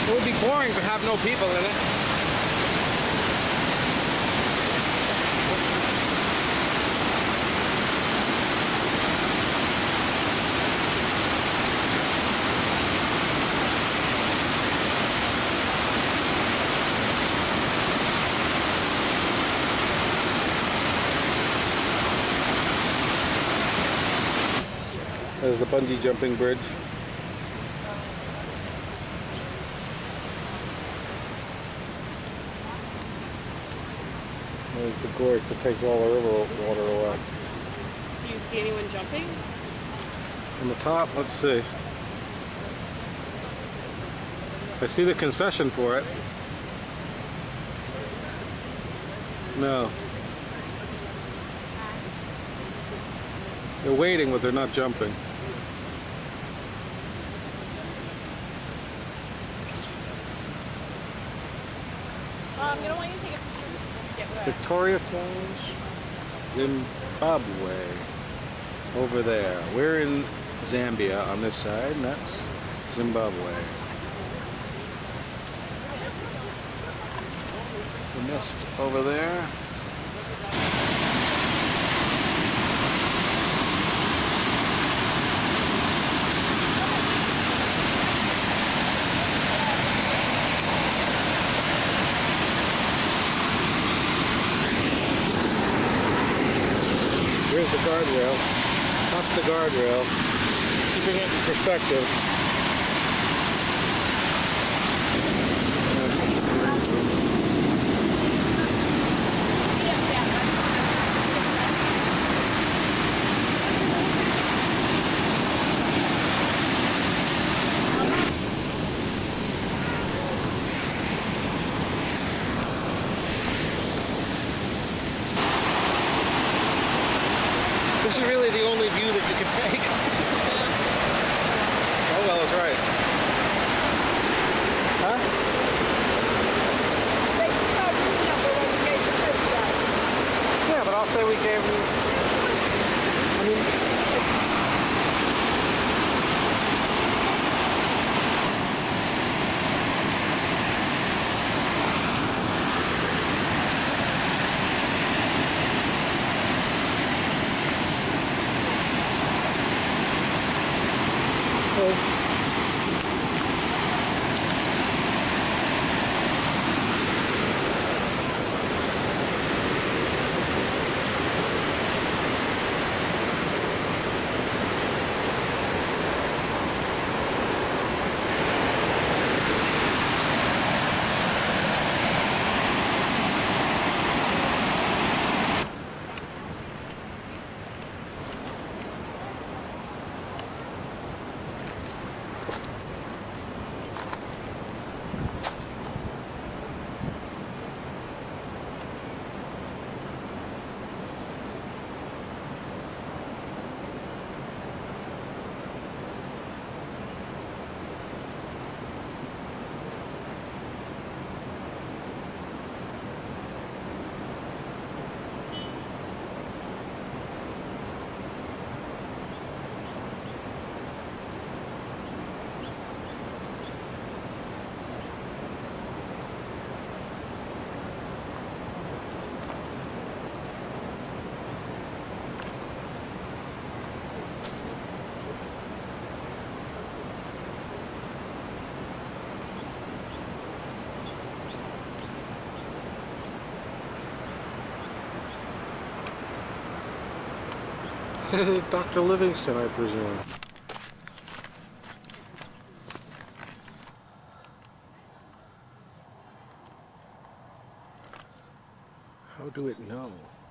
It would be boring to have no people in it. There's the bungee jumping bridge. There's the gorge that takes all the river water away. Do you see anyone jumping? On the top, let's see. I see the concession for it. No. They're waiting, but they're not jumping. I'm going to want you to take a picture. Victoria Falls, Zimbabwe. Over there. We're in Zambia on this side, and that's Zimbabwe. The mist over there. Here's the guardrail. That's the guardrail. Keeping it in perspective. This is really the only view that you can take. Oh well, it's right. Huh? Yeah, but I'll say we gave them. I mean. Dr. Livingston, I presume. How do it know?